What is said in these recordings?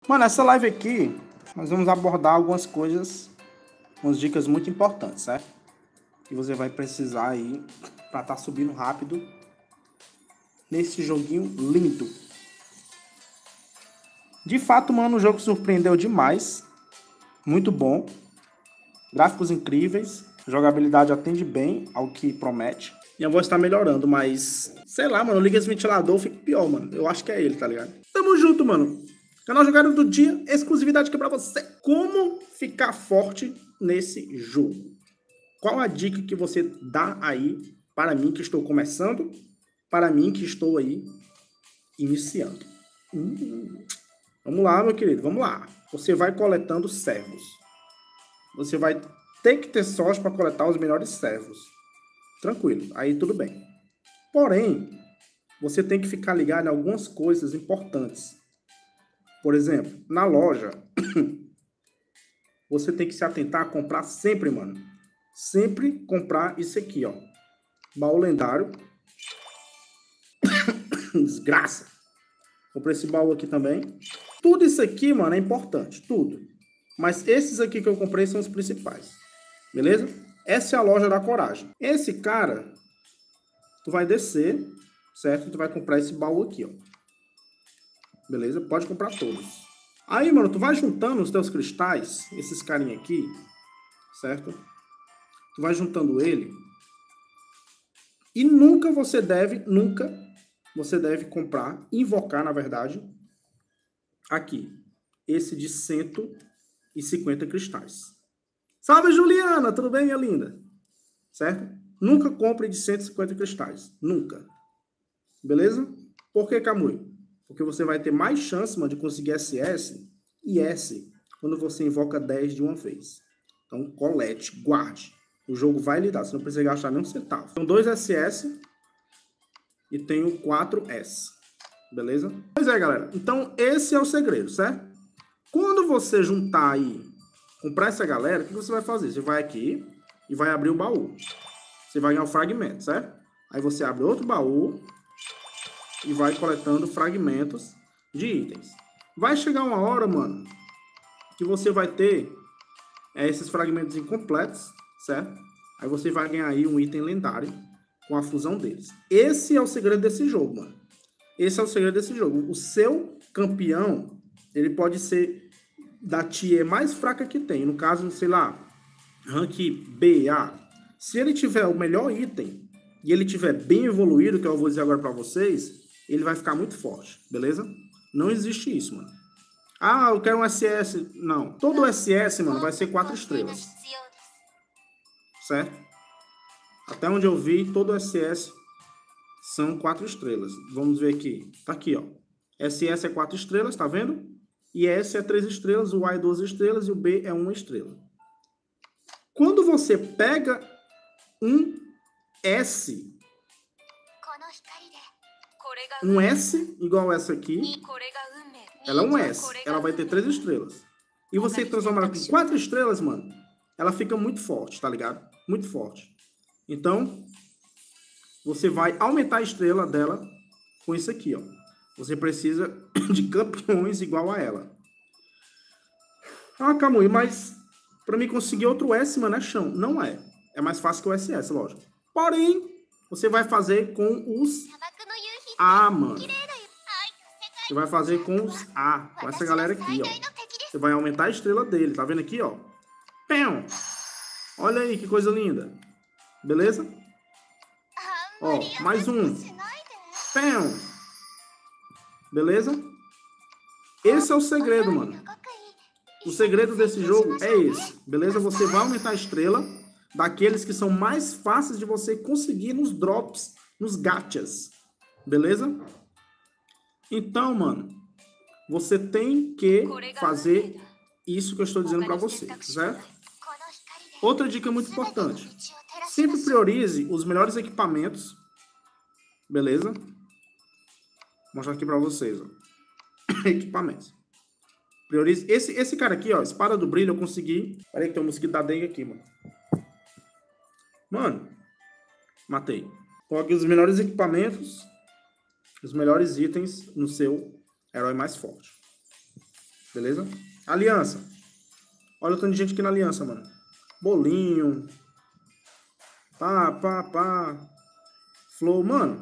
Mano, essa live aqui, nós vamos abordar algumas coisas, umas dicas muito importantes, certo? Que você vai precisar aí pra estar subindo rápido nesse joguinho lindo. De fato, mano, o jogo surpreendeu demais. Muito bom. Gráficos incríveis. Jogabilidade atende bem ao que promete. E a voz tá melhorando, mas... sei lá, mano, liga esse ventilador, fica pior, mano. Eu acho que é ele, tá ligado? Tamo junto, mano. Canal Jogado do Dia, exclusividade aqui pra você. Como ficar forte nesse jogo? Qual a dica que você dá aí para mim que estou começando? Para mim que estou aí iniciando. Vamos lá, meu querido, vamos lá. Você vai coletando servos. Você vai ter que ter sorte para coletar os melhores servos. Tranquilo, aí tudo bem. Porém, você tem que ficar ligado em algumas coisas importantes. Por exemplo, na loja, você tem que se atentar a comprar sempre, mano. Sempre comprar isso aqui, ó. Baú lendário. Desgraça. Comprei esse baú aqui também. Tudo isso aqui, mano, é importante. Tudo. Mas esses aqui que eu comprei são os principais. Beleza? Essa é a loja da coragem. Esse cara, tu vai descer, certo? Tu vai comprar esse baú aqui, ó. Beleza? Pode comprar todos. Aí, mano, tu vai juntando os teus cristais, esses carinha aqui, certo? Tu vai juntando ele. E nunca você deve comprar, invocar, na verdade, aqui, esse de 150 cristais. Salve, Juliana! Tudo bem, minha linda? Certo? Nunca compre de 150 cristais. Nunca. Beleza? Por que, Camui? Porque você vai ter mais chance, mano, de conseguir SS e S quando você invoca 10 de uma vez. Então, colete, guarde. O jogo vai lhe dar, você não precisa gastar nem um centavo. Tem 2 SS e tenho 4 S. Beleza? Pois é, galera. Então, esse é o segredo, certo? Quando você juntar aí, comprar essa galera, o que você vai fazer? Você vai aqui e vai abrir o baú. Você vai ganhar o fragmento, certo? Aí você abre outro baú e vai coletando fragmentos de itens. Vai chegar uma hora, mano, que você vai ter esses fragmentos incompletos, certo? Aí você vai ganhar aí um item lendário com a fusão deles. Esse é o segredo desse jogo, mano. Esse é o segredo desse jogo. O seu campeão, ele pode ser da tier mais fraca que tem. No caso, sei lá, rank B, A. Se ele tiver o melhor item e ele tiver bem evoluído, que eu vou dizer agora pra vocês, ele vai ficar muito forte, beleza? Não existe isso, mano. Ah, eu quero um SS. Não. Todo SS, mano, vai ser 4 estrelas. Certo? Até onde eu vi, todo SS são 4 estrelas. Vamos ver aqui. Tá aqui, ó. SS é 4 estrelas, tá vendo? E S é 3 estrelas, o A é 2 estrelas e o B é 1 estrela. Quando você pega um S igual essa aqui, ela é um S, ela vai ter 3 estrelas. E você transforma ela com 4 estrelas, mano, ela fica muito forte, tá ligado? Muito forte. Então, você vai aumentar a estrela dela com isso aqui, ó. Você precisa de campeões igual a ela. Ah, Camui, mas pra mim conseguir outro S, mano, é chão. Não é. É mais fácil que o SS, lógico. Porém, você vai fazer com os A, mano. Você vai fazer com os A, com essa galera aqui, ó. Você vai aumentar a estrela dele, tá vendo aqui, ó? Pão! Olha aí, que coisa linda. Beleza? Ó, mais um. Pão! Beleza? Esse é o segredo, mano. O segredo desse jogo é esse. Beleza? Você vai aumentar a estrela daqueles que são mais fáceis de você conseguir nos drops, nos gachas. Beleza? Então, mano, você tem que fazer isso que eu estou dizendo pra você, certo? Outra dica muito importante. Sempre priorize os melhores equipamentos. Beleza? Vou mostrar aqui pra vocês, ó. Equipamentos. Priorize. Esse cara aqui, ó, espada do brilho, eu consegui. Peraí que tem um mosquito da dengue aqui, mano. Mano, matei. Coloque os melhores equipamentos, os melhores itens no seu herói mais forte. Beleza? Aliança. Olha o tanto de gente aqui na aliança, mano. Bolinho. Pá. Flow. Mano,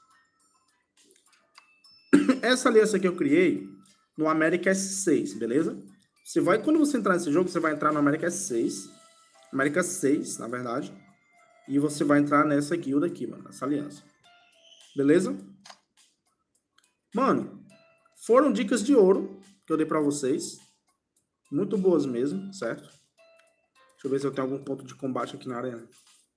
essa aliança que eu criei no América S6, beleza? Quando você entrar nesse jogo, você vai entrar no América S6. América 6, na verdade. E você vai entrar nessa guilda aqui, mano. Nessa aliança. Beleza? Mano, foram dicas de ouro que eu dei pra vocês. Muito boas mesmo, certo? Deixa eu ver se eu tenho algum ponto de combate aqui na arena.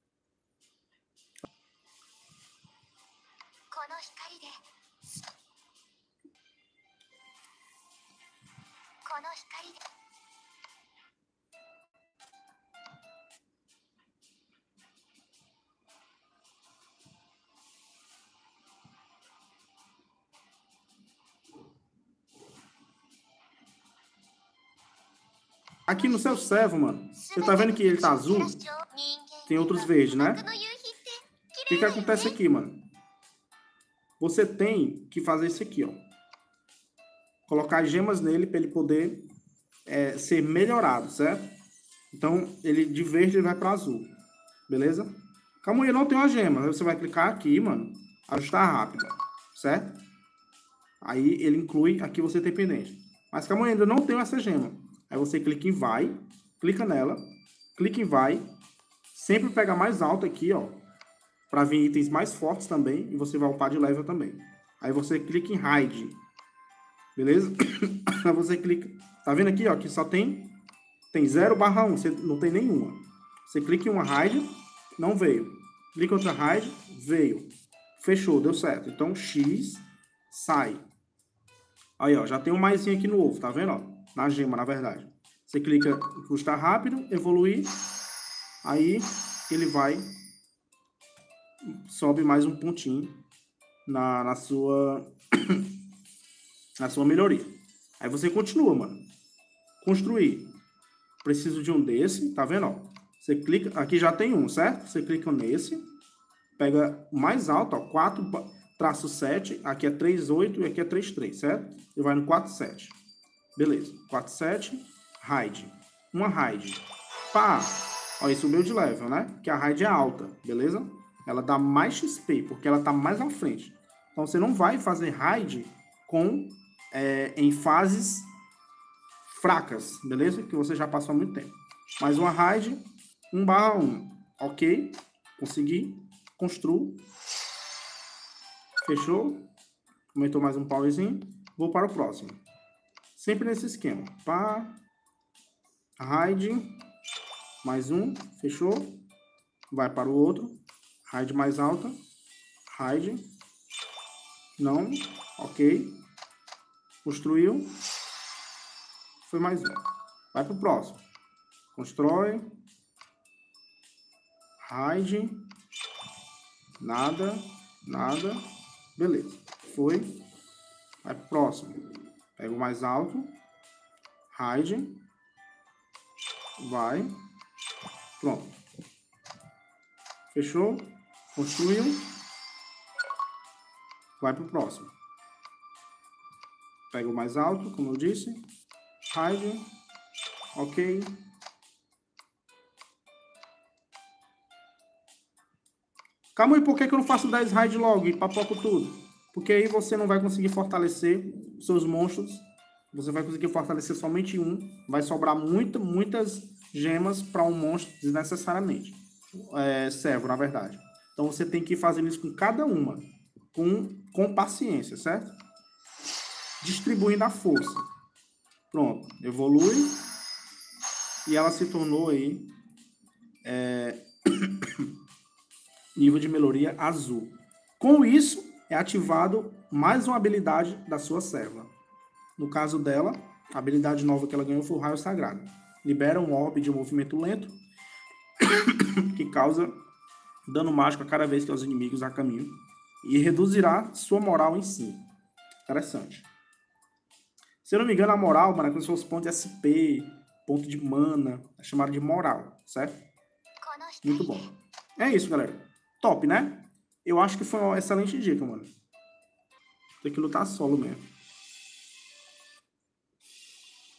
Aqui no seu servo, mano, você tá vendo que ele tá azul? Tem outros verdes, né? O que acontece aqui, mano? Você tem que fazer isso aqui, ó. Colocar gemas nele para ele poder ser melhorado, certo? Então, ele de verde ele vai para azul. Beleza? Calma aí, eu não tenho a gema. Aí você vai clicar aqui, mano. Ajustar rápido, certo? Aí ele inclui aqui você tem pendente. Mas calma aí, ainda não tenho essa gema. Aí você clica em vai, clica nela, clica em vai, sempre pega mais alto aqui, ó, para vir itens mais fortes também, e você vai upar de level também. Aí você clica em hide, beleza? Aí você clica, tá vendo aqui, ó, que só tem 0/1, você não tem nenhuma. Você clica em uma hide, não veio. Clica em outra hide, veio. Fechou, deu certo. Então X, sai. Aí, ó, já tem um maisinho aqui no ovo, tá vendo, ó? Na gema, na verdade. Você clica em custar rápido, evoluir. Aí ele vai, sobe mais um pontinho na sua melhoria. Aí você continua, mano. Construir. Preciso de um desse, tá vendo, ó? Você clica, aqui já tem um, certo? Você clica nesse, pega o mais alto, ó, 4-7, aqui é 3,8 e aqui é 3,3, certo? E vai no 4,7. Beleza, 4,7, raid. Uma raid. Pá! Ó, isso subiu de level, né? Que a raid é alta, beleza? Ela dá mais XP, porque ela tá mais à frente. Então, você não vai fazer raid em fases fracas, beleza? Que você já passou há muito tempo. Mais uma raid, 1/1. Ok? Consegui. Construo. Fechou? Aumentou mais um powerzinho. Vou para o próximo. Sempre nesse esquema. Pá. Raid. Mais um. Fechou. Vai para o outro. Raid mais alta. Raid. Não. Ok. Construiu. Foi mais um. Vai para o próximo. Constrói. Raid. Nada. Nada. Beleza. Foi. Vai para o próximo. Pega o mais alto. Raid. Vai. Pronto. Fechou. Construiu. Vai para o próximo. Pega o mais alto, como eu disse. Raid. Ok. Calma aí, por que eu não faço 10 raid logo e papoco tudo? Porque aí você não vai conseguir fortalecer seus monstros. Você vai conseguir fortalecer somente um. Vai sobrar muitas gemas para um monstro desnecessariamente. Servo, na verdade. Então você tem que ir fazendo isso com cada uma. Com paciência, certo? Distribuindo a força. Pronto. Evolui. E ela se tornou aí... nível de melhoria azul. Com isso, é ativado mais uma habilidade da sua serva. No caso dela, a habilidade nova que ela ganhou foi o Raio Sagrado. Libera um orbe de movimento lento que causa dano mágico a cada vez que os inimigos a caminham e reduzirá sua moral em 5. Interessante. Se eu não me engano, a moral, mano, é como se fosse ponto de SP, ponto de mana, é chamado de moral, certo? Muito bom. É isso, galera. Top, né? Eu acho que foi uma excelente dica, mano. Tem que lutar solo mesmo.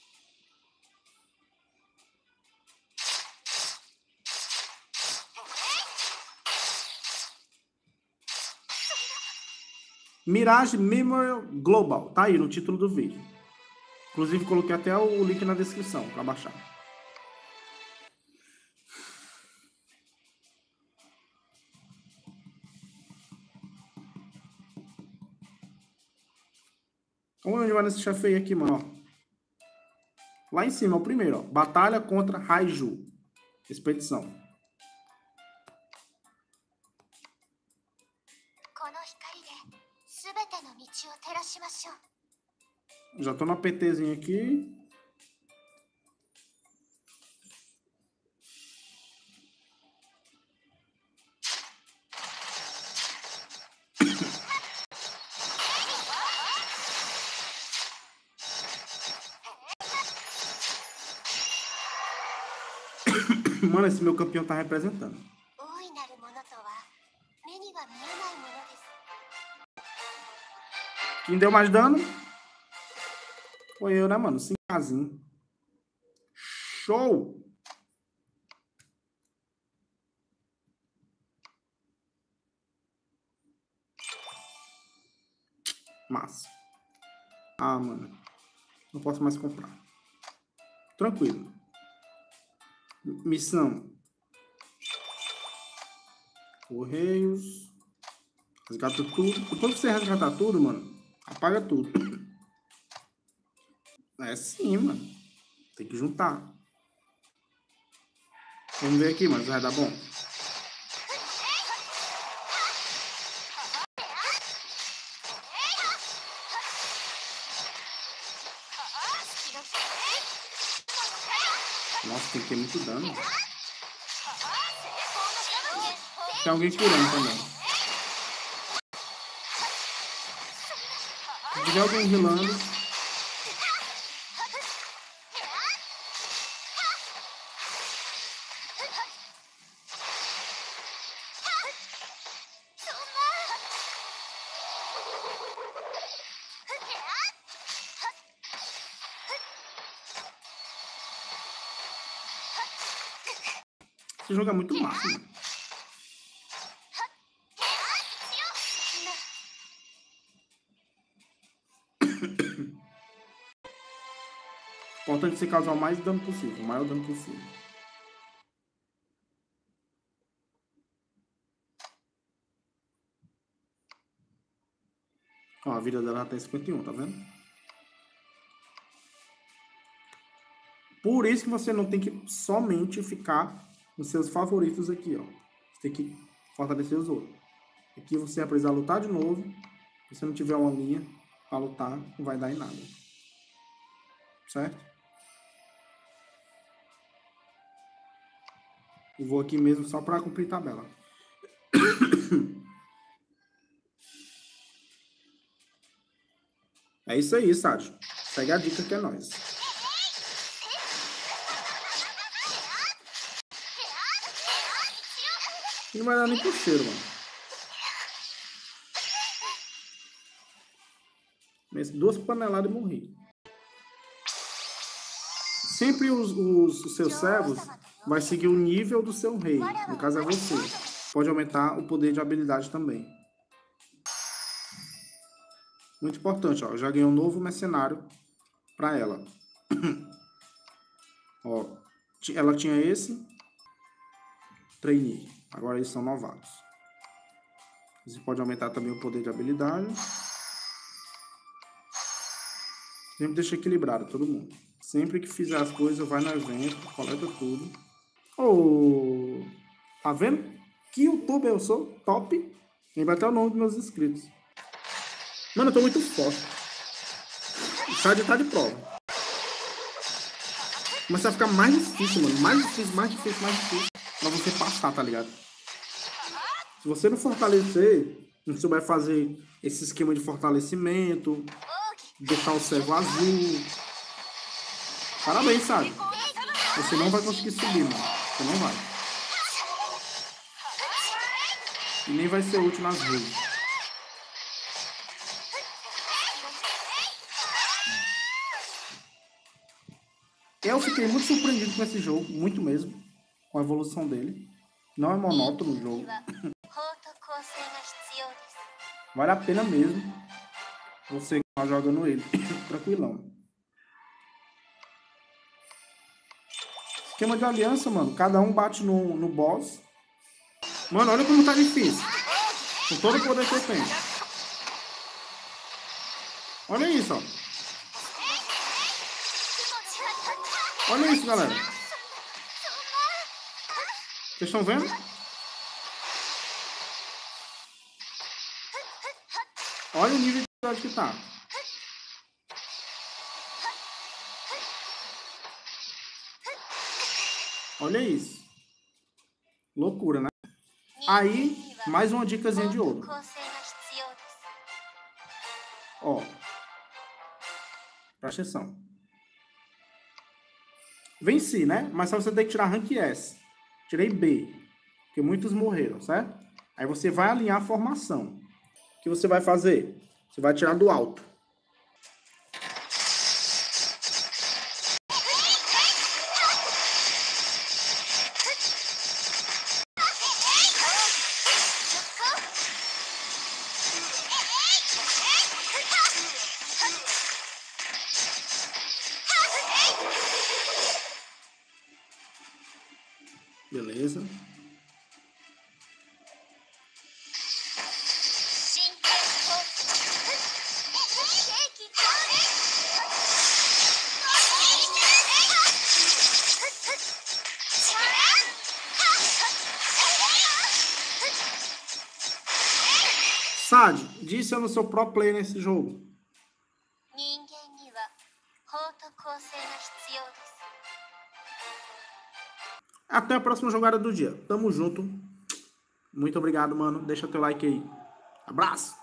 Mirage Memorial Global. Tá aí no título do vídeo. Inclusive, coloquei até o link na descrição para baixar. Onde vai nesse chefe aí aqui, mano? Ó. Lá em cima, o primeiro, ó. Batalha contra Raiju. Expedição. Já tô no APTzinho aqui. Mano, esse meu campeão tá representando. Quem deu mais dano? Foi eu, né, mano? 5kzinho. Show! Massa. Ah, mano. Não posso mais comprar. Tranquilo. Missão. Correios. Resgata tudo. Depois que você resgatar tudo, mano, apaga tudo. É sim, mano. Tem que juntar. Vamos ver aqui, mano. Vai dar bom. Nossa, tem que ter muito dano. Tem alguém curando também. Se tiver alguém healando. Esse jogo é muito massa, mano. Importante você causar o mais dano possível, o maior dano possível. Ó, a vida dela já tem 51, tá vendo? Por isso que você não tem que somente ficar nos seus favoritos aqui, ó. Você tem que fortalecer os outros. Aqui você vai precisar lutar de novo. Se você não tiver uma linha pra lutar, não vai dar em nada. Certo? Eu vou aqui mesmo só pra cumprir tabela. É isso aí, Sátio. Segue a dica que é nóis. Não vai dar nem pro cheiro, mano. Mas 2 paneladas e morri. Sempre os seus servos vai seguir o nível do seu rei. No caso é você. Pode aumentar o poder de habilidade também. Muito importante, ó. Já ganhei um novo mercenário pra ela. Ó, ela tinha esse trainee. Agora eles são novatos. Você pode aumentar também o poder de habilidade. Sempre deixa equilibrado todo mundo. Sempre que fizer as coisas, vai no evento, coleta tudo. Oh, tá vendo? Que youtuber eu sou? Top. Lembra até o nome dos meus inscritos. Mano, eu tô muito forte. O Chad tá de prova. Começa a ficar mais difícil, mano. Mais difícil, mais difícil, mais difícil. Pra você passar, tá ligado? Se você não fortalecer, não souber fazer esse esquema de fortalecimento, deixar o servo azul. Parabéns, sabe? Você não vai conseguir subir, mano. Você não vai. E nem vai ser útil nas ruas. Eu fiquei muito surpreendido com esse jogo, muito mesmo, com a evolução dele. Não é monótono o jogo. Vale a pena mesmo você que tá jogando ele. Tranquilão. Esquema de aliança, mano. Cada um bate no boss. Mano, olha como tá difícil. Com todo o poder que eu tenho. Olha isso, ó. Olha isso, galera. Vocês estão vendo? Olha o nível de dificuldade que tá. Olha isso. Loucura, né? Aí, mais uma dicasinha de ouro. Ó. Presta atenção. Venci, né? Mas só você tem que tirar rank S. Tirei B. Porque muitos morreram, certo? Aí você vai alinhar a formação. O que você vai fazer? Você vai tirar do alto. Beleza. Sad, disse eu não sou pro player nesse jogo. Até a próxima jogada do dia. Tamo junto. Muito obrigado, mano. Deixa teu like aí. Abraço!